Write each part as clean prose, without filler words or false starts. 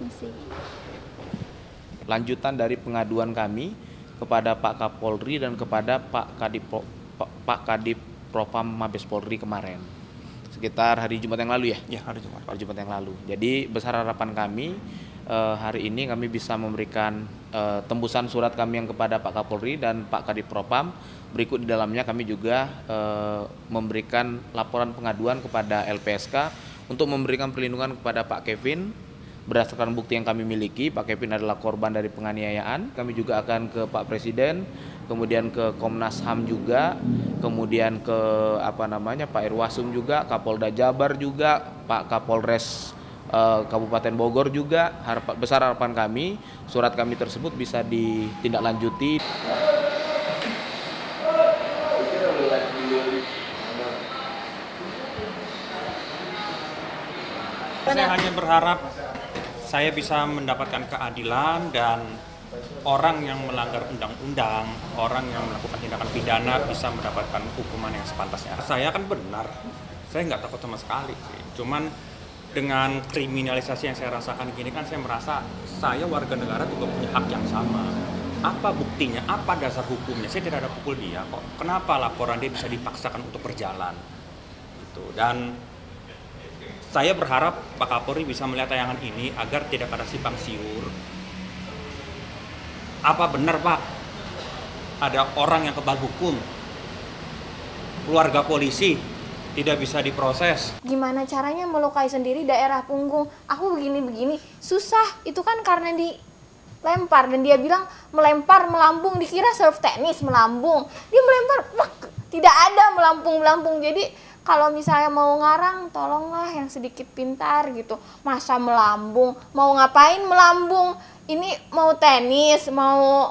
Masih. Lanjutan dari pengaduan kami kepada Pak Kapolri dan kepada Pak Kadip Propam Mabes Polri kemarin, sekitar hari Jumat yang lalu ya? Ya, hari Jumat. Hari Jumat yang lalu. Jadi besar harapan kami hari ini kami bisa memberikan tembusan surat kami yang kepada Pak Kapolri dan Pak Kadip Propam. Berikut di dalamnya kami juga memberikan laporan pengaduan kepada LPSK untuk memberikan perlindungan kepada Pak Kevin. Berdasarkan bukti yang kami miliki, Pak Kevin adalah korban dari penganiayaan. Kami juga akan ke Pak Presiden, kemudian ke Komnas HAM juga, kemudian ke Pak Irwasum juga, Kapolda Jabar juga, Pak Kapolres Kabupaten Bogor juga. Besar harapan kami surat kami tersebut bisa ditindaklanjuti. Saya hanya berharap saya bisa mendapatkan keadilan dan orang yang melanggar undang-undang, orang yang melakukan tindakan pidana bisa mendapatkan hukuman yang sepantasnya. Saya kan benar, saya nggak takut sama sekali sih. Cuman dengan kriminalisasi yang saya rasakan gini kan saya merasa saya warga negara juga punya hak yang sama. Apa buktinya? Apa dasar hukumnya? Saya tidak ada pukul dia kok. Kenapa laporan dia bisa dipaksakan untuk berjalan? Gitu. Dan saya berharap Pak Kapolri bisa melihat tayangan ini agar tidak ada simpang siur. Apa benar Pak, ada orang yang kebal hukum, keluarga polisi tidak bisa diproses? Gimana caranya melukai sendiri daerah punggung? Aku begini-begini, susah. Itu kan karena dilempar, dan dia bilang melempar melambung, dikira serve tenis melambung. Dia melempar, tidak ada melambung-melambung. Jadi kalau misalnya mau ngarang, tolonglah yang sedikit pintar gitu. Masa melambung, mau ngapain melambung? Ini mau tenis, mau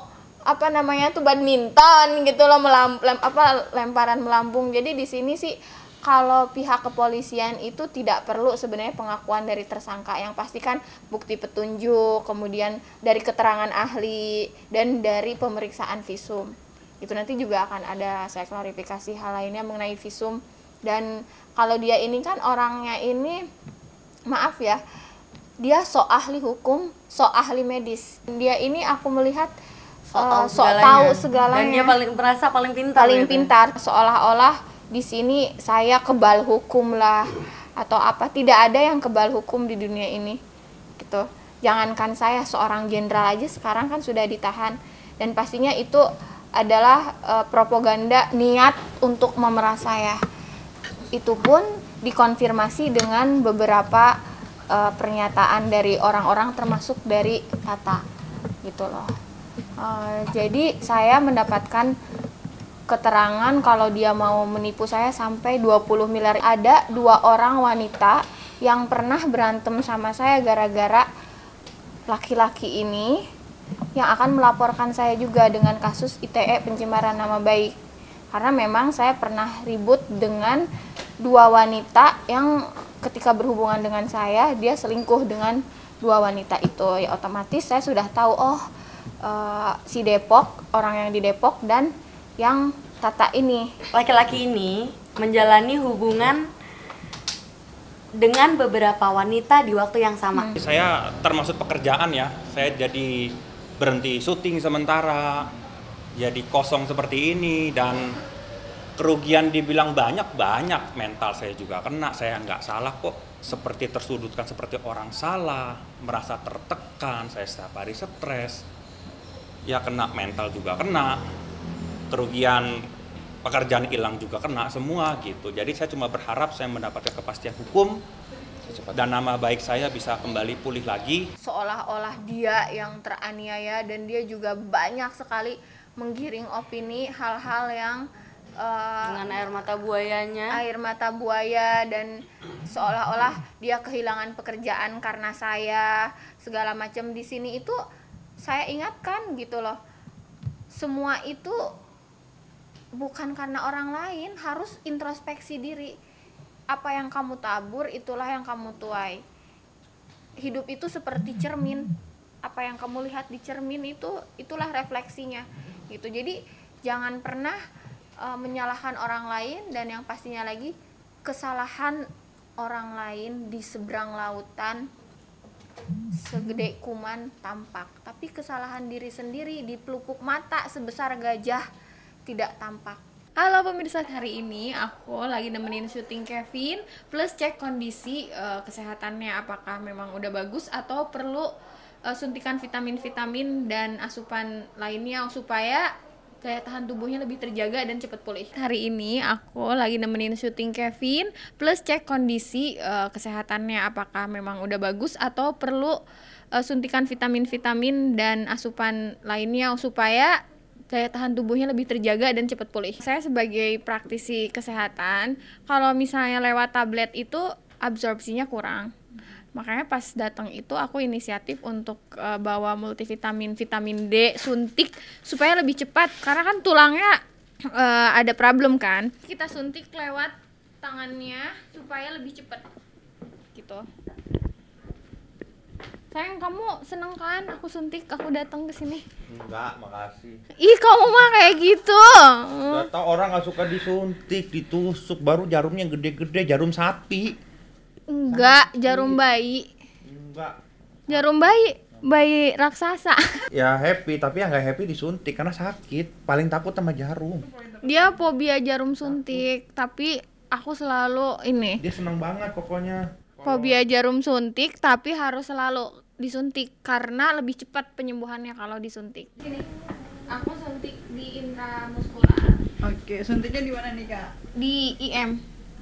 badminton gitu loh, lemparan melambung. Jadi di sini sih kalau pihak kepolisian itu tidak perlu sebenarnya pengakuan dari tersangka, yang pasti kan bukti petunjuk, kemudian dari keterangan ahli dan dari pemeriksaan visum. Itu nanti juga akan ada saya klarifikasi hal lainnya mengenai visum. Dan kalau dia ini kan orangnya ini, maaf ya, dia sok ahli hukum, sok ahli medis. Dia ini aku melihat sok tahu segalanya. Dan dia merasa paling pintar. Paling pintar. Seolah-olah di sini saya kebal hukum lah atau apa. Tidak ada yang kebal hukum di dunia ini. Gitu. Jangankan saya, seorang jenderal aja sekarang kan sudah ditahan. Dan pastinya itu adalah propaganda niat untuk memeras saya. Itu pun dikonfirmasi dengan beberapa pernyataan dari orang-orang termasuk dari Tata gitu loh. Jadi saya mendapatkan keterangan kalau dia mau menipu saya sampai 20 miliar. Ada 2 orang wanita yang pernah berantem sama saya gara-gara laki-laki ini yang akan melaporkan saya juga dengan kasus ITE pencemaran nama baik. Karena memang saya pernah ribut dengan 2 wanita yang ketika berhubungan dengan saya, dia selingkuh dengan 2 wanita itu. Ya otomatis saya sudah tahu, si Depok, orang yang di Depok dan yang Tata ini. Laki-laki ini menjalani hubungan dengan beberapa wanita di waktu yang sama. Saya termasuk pekerjaan ya, saya jadi berhenti syuting sementara, jadi kosong seperti ini, dan kerugian dibilang banyak, mental saya juga kena. Saya nggak salah kok, seperti tersudutkan seperti orang salah, merasa tertekan, saya setiap hari stres, ya kena mental juga kena, kerugian pekerjaan hilang juga kena semua gitu. Jadi saya cuma berharap saya mendapatkan kepastian hukum dan nama baik saya bisa kembali pulih lagi. Seolah-olah dia yang teraniaya, dan dia juga banyak sekali menggiring opini hal-hal yang dengan air mata buaya, dan seolah-olah dia kehilangan pekerjaan karena saya, segala macam. Di sini itu saya ingatkan gitu loh, semua itu bukan karena orang lain, harus introspeksi diri. Apa yang kamu tabur, itulah yang kamu tuai. Hidup itu seperti cermin. Apa yang kamu lihat di cermin itulah refleksinya. Gitu. Jadi jangan pernah menyalahkan orang lain, dan yang pastinya lagi kesalahan orang lain di seberang lautan segede kuman tampak, tapi kesalahan diri sendiri di pelupuk mata sebesar gajah tidak tampak. Halo pemirsa, hari ini aku lagi nemenin syuting Kevin plus cek kondisi kesehatannya, apakah memang udah bagus atau perlu suntikan vitamin-vitamin dan asupan lainnya supaya daya tahan tubuhnya lebih terjaga dan cepat pulih. Hari ini aku lagi nemenin syuting Kevin plus cek kondisi kesehatannya, apakah memang udah bagus atau perlu suntikan vitamin-vitamin dan asupan lainnya supaya daya tahan tubuhnya lebih terjaga dan cepat pulih. Saya sebagai praktisi kesehatan, kalau misalnya lewat tablet itu absorpsinya kurang. Makanya pas datang itu aku inisiatif untuk bawa multivitamin, vitamin D, suntik supaya lebih cepat. Karena kan tulangnya ada problem kan. Kita suntik lewat tangannya supaya lebih cepat. Gitu. Sayang, kamu seneng kan aku suntik, aku datang ke sini? Enggak, makasih. Ih, kamu mah kayak gitu. Gak tau, orang gak suka disuntik, ditusuk, baru jarumnya gede-gede, jarum sapi. Enggak, jarum bayi. Enggak. Jarum bayi raksasa. Ya happy, tapi yang gak happy disuntik karena sakit. Paling takut sama jarum. Dia fobia jarum suntik, tapi aku selalu ini. Dia seneng banget pokoknya. Fobia jarum suntik, tapi harus selalu disuntik karena lebih cepat penyembuhannya kalau disuntik. Sini, aku suntik di intramuskular. Oke, suntiknya di mana nih, Kak? Di IM.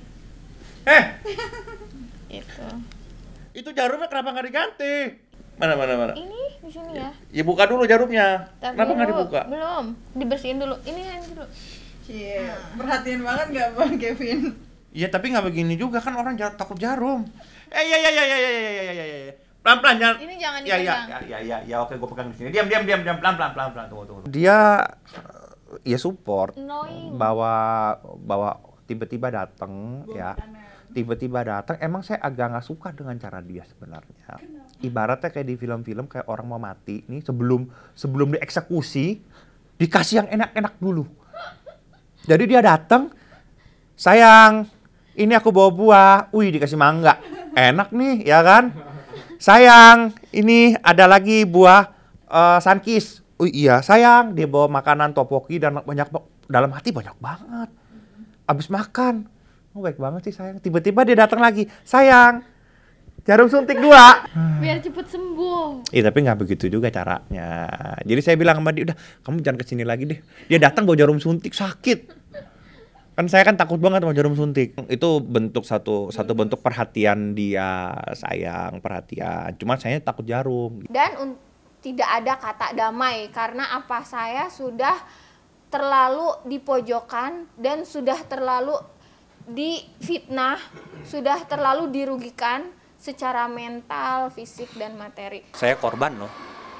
Itu jarumnya kenapa nggak diganti? Mana? Ini di sini ya. Ya buka dulu jarumnya. Ntar Kenapa nggak dulu. dibuka? Belum, dibersihin dulu. Ini dulu. Cie, perhatian banget nggak Bang Kevin? Iya, tapi nggak begini juga kan orang takut jarum. Ya. Pelan-pelan jangan. Ini jangan dipegang. Ya, oke, gue pegang di sini. Diam, pelan. Tunggu. Dia ya support. Annoying. Bawa tiba-tiba datang ya. Tiba-tiba datang, emang saya agak nggak suka dengan cara dia sebenarnya. Ibaratnya kayak di film-film, kayak orang mau mati nih, sebelum dieksekusi dikasih yang enak-enak dulu. Jadi dia datang, sayang, ini aku bawa buah, wih dikasih mangga, enak nih ya kan? Sayang, ini ada lagi buah sunkist, iya sayang, dia bawa makanan topoki dan banyak, dalam hati banyak banget. Abis makan, oh baik banget sih sayang. Tiba-tiba dia datang lagi, sayang, jarum suntik 2. Biar cepet sembuh. Iya tapi nggak begitu juga caranya. Jadi saya bilang sama dia, udah kamu jangan kesini lagi deh. Dia datang bawa jarum suntik, sakit. Kan saya kan takut banget sama jarum suntik. Itu bentuk satu bentuk perhatian dia, sayang, perhatian. Cuma saya takut jarum. Dan tidak ada kata damai karena apa, saya sudah terlalu dipojokkan dan sudah terlalu difitnah, sudah terlalu dirugikan secara mental, fisik, dan materi. Saya korban loh.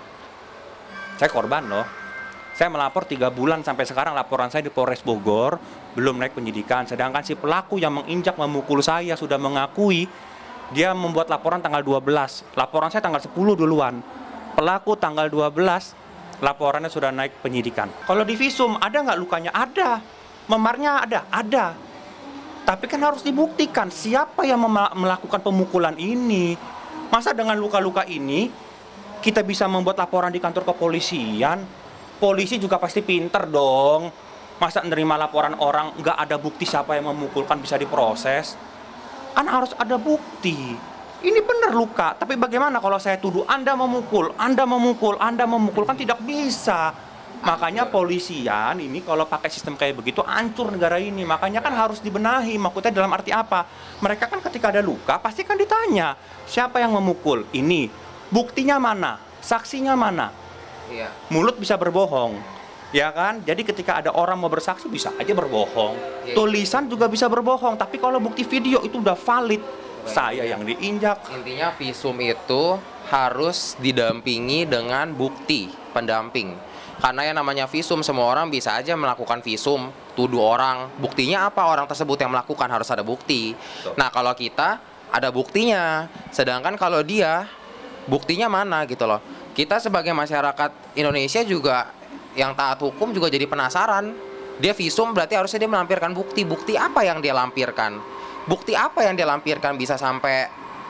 Saya melapor 3 bulan sampai sekarang laporan saya di Polres Bogor belum naik penyidikan. Sedangkan si pelaku yang menginjak memukul saya sudah mengakui dia membuat laporan tanggal 12. Laporan saya tanggal 10 duluan. Pelaku tanggal 12 laporannya sudah naik penyidikan. Kalau di visum ada nggak lukanya? Ada. Memarnya ada? Ada. Tapi kan harus dibuktikan siapa yang melakukan pemukulan ini. Masa dengan luka-luka ini kita bisa membuat laporan di kantor kepolisian? Polisi juga pasti pinter dong. Masa menerima laporan orang nggak ada bukti siapa yang memukulkan bisa diproses? Kan harus ada bukti. Ini benar luka, tapi bagaimana kalau saya tuduh Anda memukul, kan tidak bisa. Makanya polisian ini kalau pakai sistem kayak begitu hancur negara ini. Makanya kan harus dibenahi. Maksudnya dalam arti apa? Mereka kan ketika ada luka pasti kan ditanya siapa yang memukul ini, buktinya mana, saksinya mana. Iya. Mulut bisa berbohong, ya kan? Jadi ketika ada orang mau bersaksi bisa aja berbohong. Iya. Tulisan juga bisa berbohong. Tapi kalau bukti video itu udah valid. Saya yang diinjak. Intinya visum itu harus didampingi dengan bukti pendamping. Karena yang namanya visum, semua orang bisa aja melakukan visum, tuduh orang. Buktinya apa? Orang tersebut yang melakukan harus ada bukti. Nah, kalau kita ada buktinya. Sedangkan kalau dia, buktinya mana gitu loh. Kita sebagai masyarakat Indonesia juga yang taat hukum juga jadi penasaran. Dia visum berarti harusnya dia melampirkan bukti. Bukti apa yang dia lampirkan? Bukti apa yang dia lampirkan bisa sampai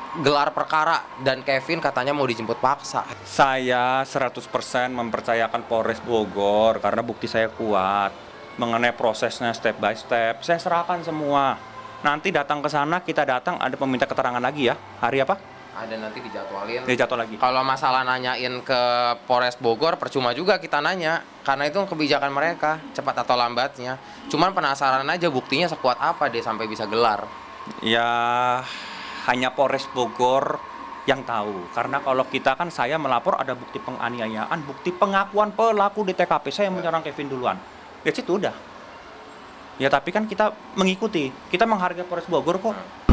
gelar perkara dan Kevin katanya mau dijemput paksa. Saya 100% mempercayakan Polres Bogor karena bukti saya kuat. Mengenai prosesnya step by step, saya serahkan semua. Nanti datang ke sana, kita datang ada peminta keterangan lagi ya. Hari apa? Ada nanti dijadwalin. Dijadwal lagi. Kalau masalah nanyain ke Polres Bogor, percuma juga kita nanya. Karena itu kebijakan mereka, cepat atau lambatnya. Cuman penasaran aja buktinya sekuat apa dia sampai bisa gelar. Ya, hanya Polres Bogor yang tahu. Karena kalau kita kan saya melapor ada bukti penganiayaan, bukti pengakuan pelaku di TKP. Saya menyerang Kevin duluan. Ya situ udah. Ya tapi kan kita mengikuti, kita menghargai Polres Bogor kok.